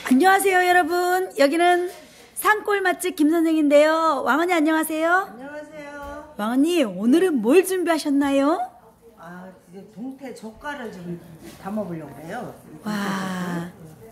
안녕하세요 여러분. 여기는 산골 맛집 김선생인데요. 왕언니 안녕하세요. 안녕하세요. 왕언니 오늘은 뭘 준비하셨나요? 이제 동태 젓갈을 좀 담아보려고 해요. 와,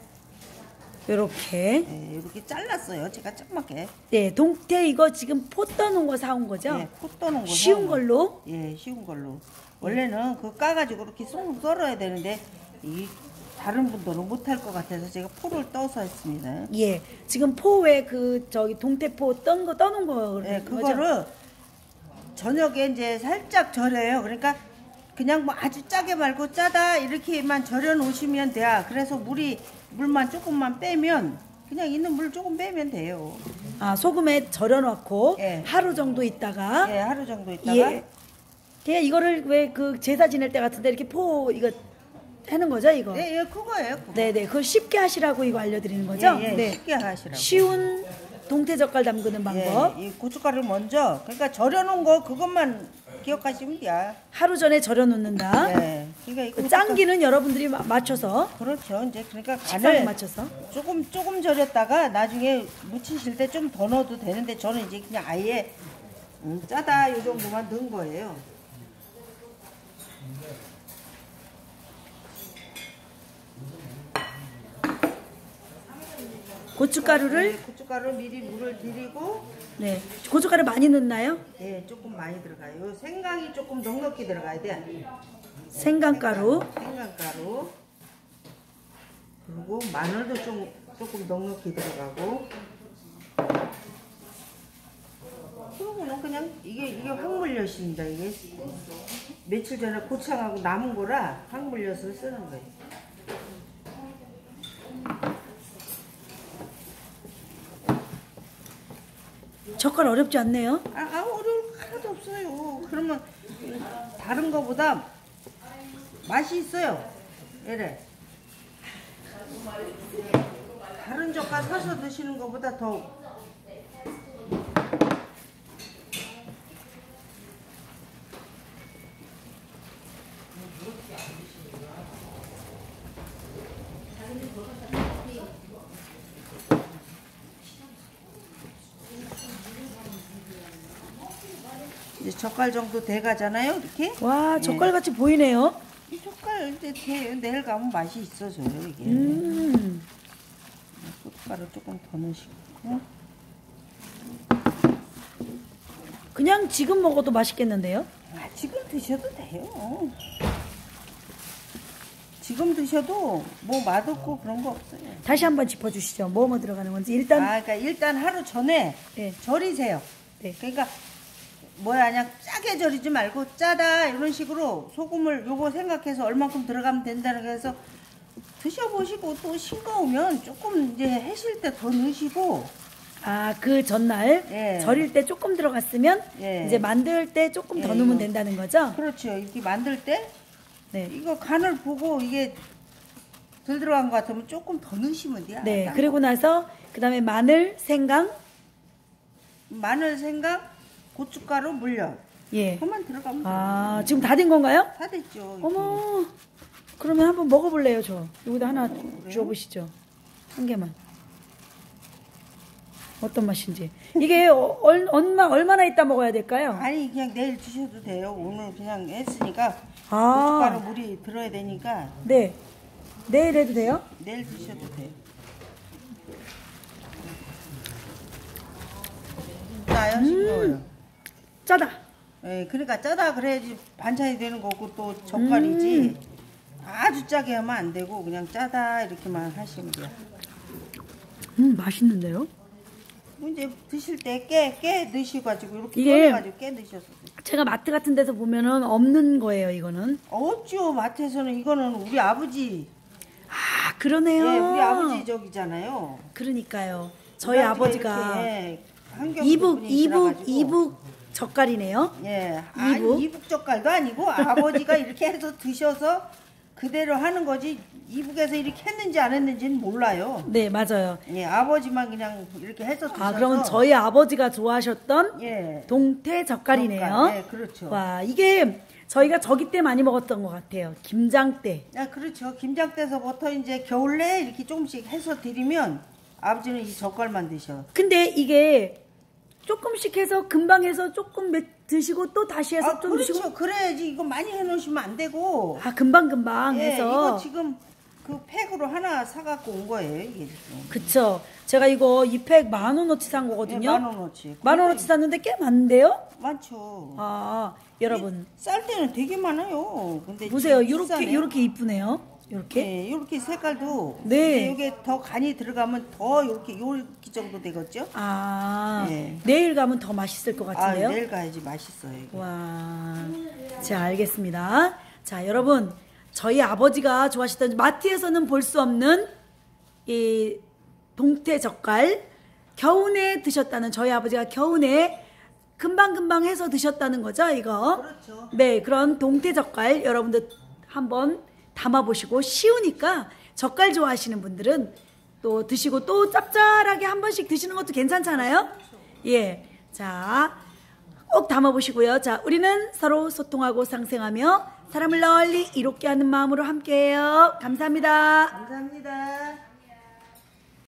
요렇게. 네, 이렇게 잘랐어요. 제가 조그맣게. 네, 동태 이거 지금 포 떠놓은 거 사온 거죠? 네, 포 떠는 거. 쉬운 걸로? 예, 쉬운 걸로. 원래는 그거 까가지고 이렇게 쏙 썰어야 되는데 이 다른 분들은 못할 것 같아서 제가 포를 떠서 했습니다. 예, 지금 포에 그 저기 동태포 떠놓은 거. 네, 그거를 저녁에 이제 살짝 절여요. 그러니까 그냥 뭐 아주 짜게 말고 짜다 이렇게만 절여 놓으시면 돼요. 그래서 물만 조금만 빼면 그냥 있는 물 조금 빼면 돼요. 아, 소금에 절여놓고 예. 하루 정도 있다가. 예, 하루 정도 있다가. 예. 그냥 이거를 왜 그 제사 지낼 때 같은데 이렇게 포 이거 하는 거죠, 이거? 네, 예, 그거예요. 그거. 네네, 그걸 쉽게 하시라고 이거 알려드리는 거죠? 예, 예, 네. 쉽게 하시라고. 쉬운 동태 젓갈 담그는 방법. 예, 이 고춧가루를 먼저 그러니까 절여놓은 거 그것만 기억하시면 돼요. 하루 전에 절여 놓는다. 네, 그러니까 그 짠기는 여러분들이 맞춰서. 그렇죠. 이제 그러니까 식감에 간을 맞춰서. 조금 절였다가 나중에 무치실 때 좀 더 넣어도 되는데 저는 이제 그냥 아예 짜다 이 정도만 넣은 거예요. 고춧가루를. 네, 고춧가루 미리 물을 들이고. 네, 고춧가루 많이 넣나요? 네, 조금 많이 들어가요. 생강이 조금 넉넉히 들어가야 돼. 생강가루. 생강가루. 그리고 마늘도 조금 넉넉히 들어가고. 그러고는 그냥 이게 황물엿입니다. 이게 며칠 전에 고창하고 남은 거라 황물엿을 쓰는 거예요. 젓갈 어렵지 않네요. 어려울 거 하나도 없어요. 그러면 다른 거보다 맛이 있어요. 얘래. 다른 젓갈 사서 드시는 거보다 더 이제 젓갈 정도 돼가잖아요, 이렇게. 와, 젓갈같이 보이네요. 이 젓갈 이제 내일 가면 맛이 있어져요, 이게. 고춧가루 조금 더 넣으시고. 그냥 지금 먹어도 맛있겠는데요? 지금 드셔도 돼요. 지금 드셔도 뭐 맛없고 그런 거 없어요. 다시 한번 짚어주시죠. 뭐뭐 들어가는 건지. 일단. 그러니까 일단 하루 전에 네. 절이세요. 네. 그러니까 그냥 짜게 절이지 말고 짜다 이런 식으로 소금을 요거 생각해서 얼만큼 들어가면 된다는 거에서 드셔보시고 또 싱거우면 조금 이제 해실 때 더 넣으시고. 아, 그 전날 예. 절일 때 조금 들어갔으면 예. 이제 만들 때 조금 더 예, 넣으면 이거. 된다는 거죠? 그렇죠. 이렇게 만들 때 네. 이거 간을 보고 이게 덜 들어간 것 같으면 조금 더 넣으시면 돼요. 네. 그리고 나서 그 다음에 마늘, 생강. 마늘, 생강, 고춧가루, 물엿. 예. 그만 들어가면 아, 지금 다 된 건가요? 다 됐죠. 이게. 어머. 그러면 한번 먹어볼래요, 저. 여기다 하나 주워보시죠. 한 개만. 어떤 맛인지. 이게 얼마나 있다 먹어야 될까요? 아니 그냥 내일 드셔도 돼요. 오늘 그냥 했으니까 아. 고춧가루 물이 들어야 되니까 네. 내일 해도 돼요? 내일 드셔도 돼요. 짜요? 싱거워요. 짜다. 예, 그러니까 짜다 그래야지 반찬이 되는 거고 또 젓갈이지. 아주 짜게 하면 안 되고 그냥 짜다 이렇게만 하시면 돼요. 맛있는데요? 이제 드실 때 깨 넣으셔가지고 이렇게 이게 꺼내가지고 깨 넣으셔서. 제가 마트 같은 데서 보면은 없는 거예요, 이거는. 없죠. 마트에서는 이거는 우리 아버지. 아, 그러네요. 예, 우리 아버지 적이잖아요. 그러니까요. 저희 아버지가 이북 이북 젓갈이네요. 예, 이북. 이북 젓갈도 아니고 아버지가 이렇게 해서 드셔서 그대로 하는 거지. 이북에서 이렇게 했는지 안 했는지는 몰라요. 네, 맞아요. 예, 아버지만 그냥 이렇게 해서 드셔서. 아, 그러면 저희 아버지가 좋아하셨던 예. 동태 젓갈이네요. 젓갈, 네, 그렇죠. 와, 이게 저희가 저기 때 많이 먹었던 것 같아요. 김장 때. 아, 그렇죠. 김장 때서부터 이제 겨울 내에 이렇게 조금씩 해서 드리면 아버지는 이 젓갈만 드셔. 근데 이게 조금씩 해서 금방 해서 조금 드시고 또 다시 해서 좀 그렇죠. 드시고. 그래야지 이거 많이 해놓으시면 안 되고. 아, 금방 예, 해서. 이거 지금 그 팩으로 하나 사갖고 온 거예요. 이게 지금. 그쵸. 제가 이거 이 팩 10,000원어치 산 거거든요. 예, 10,000원어치. 10,000원어치 샀는데 꽤 많은데요? 많죠. 아, 여러분. 쌀 때는 되게 많아요. 근데 보세요. 지금 비싸네요. 요렇게 이쁘네요. 요렇게. 네, 요렇게 색깔도. 네. 이게 더 간이 들어가면 더 요렇게 정도 되겠죠? 아, 네. 내일 가면 더 맛있을 것 같은데요? 내일 가야지 맛있어요. 이게. 와, 자, 알겠습니다. 자, 여러분, 저희 아버지가 좋아하시던 마트에서는 볼 수 없는 이 동태 젓갈, 겨우내 드셨다는, 저희 아버지가 겨우내 금방금방 해서 드셨다는 거죠, 이거? 그렇죠. 네, 그런 동태 젓갈 여러분들 한번 담아보시고, 쉬우니까 젓갈 좋아하시는 분들은 또 드시고 또 짭짤하게 한 번씩 드시는 것도 괜찮잖아요? 예. 자, 꼭 담아보시고요. 자, 우리는 서로 소통하고 상생하며 사람을 널리 이롭게 하는 마음으로 함께해요. 감사합니다. 감사합니다.